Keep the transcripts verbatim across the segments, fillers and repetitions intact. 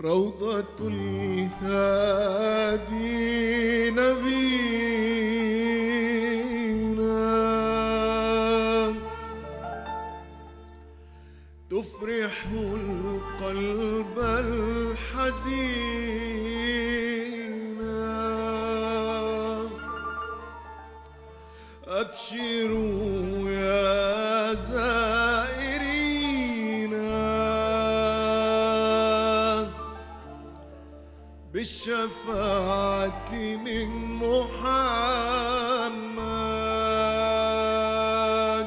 روضة الهادي نبينا تفرح القلب الحزين. أبشروا يا زائرين بالشفاعة من محمد.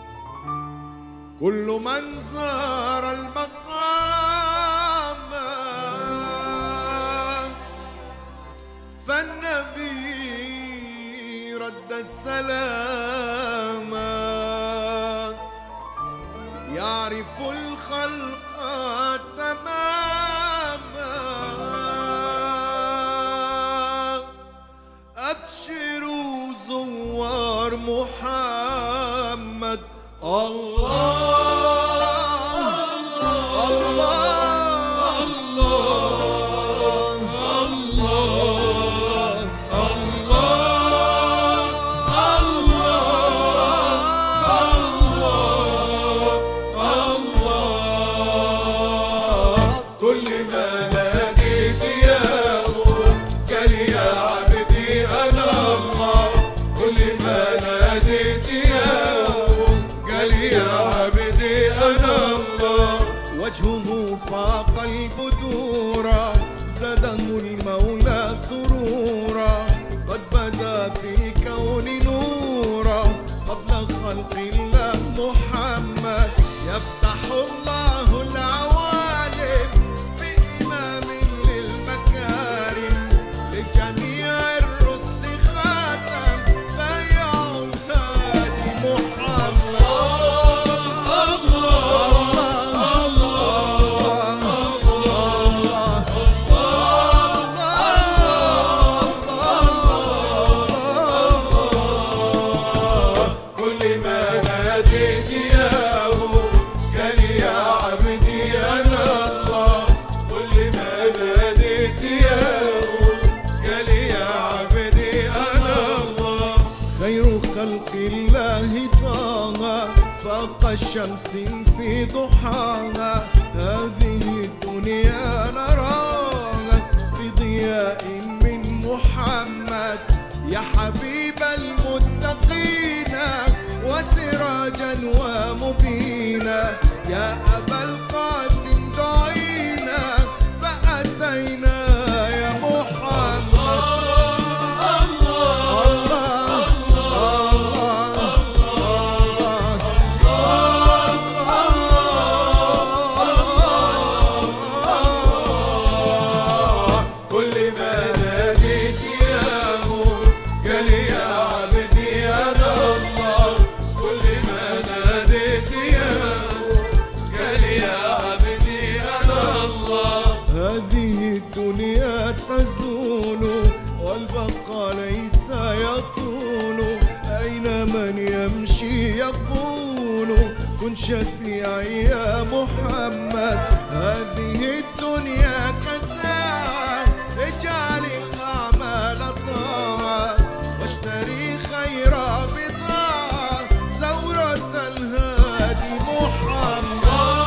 كل من زار المقام فالنبي رد السلام. يعرف الخلق تماما. أبشروا زوار محمد. الله وجهه فاق البدورا زاده المولى سرورا قد بدا في الكون نورا قبل خلق الله محمد. يفتح الله العوالم بإمام للمكارم لجميع الرسل خاتم بايع الهادي محمد. خلق الله طه فوق الشمس في ضحاها. هذه الدنيا نراها في ضياء من محمد. يا حبيب المتقين وسراجا ومبينا. يا أبا القاسم دعينا فأتينا يا محمد. الدنيا تزول والبقاء ليس يطول. أين من يمشي يقول كن شفيعي يا محمد. هذه الدنيا كساعة اجعل الأعمال طاعة واشتري خير بضاعة زورة الهادي محمد.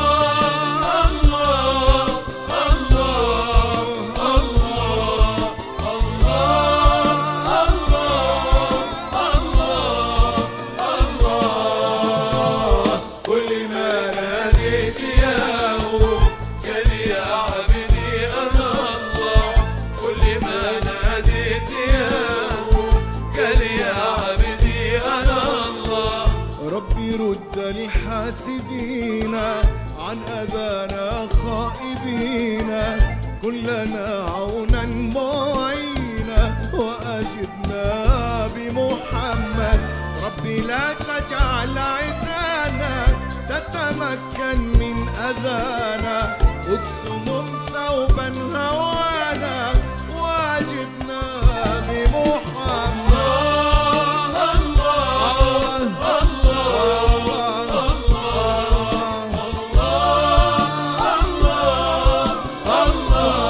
رد الحاسدين عن أذانا خائبين. كلنا عونا معينا وأجبنا بمحمد. ربي لا تجعل عدانا تتمكن من أذانا. اكسهم ثوبا هوانا واجبنا بمحمد. الله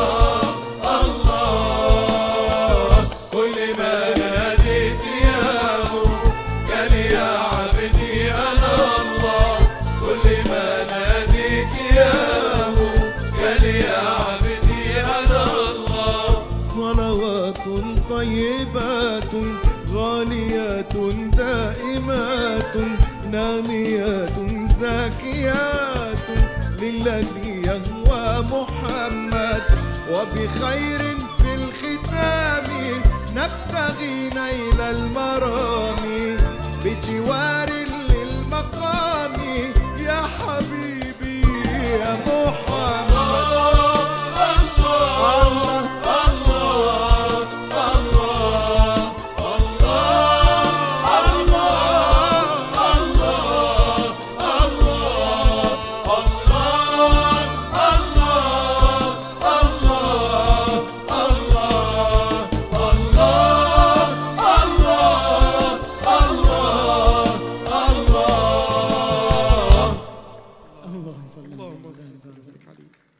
طيبات غاليات دائمات ناميات زاكيات للذي يهوى محمد. وبخير في الختام نبتغي نيل المرام بجوار للمقام يا حبيبي يا محمد. اللهم صل على سيدنا محمد.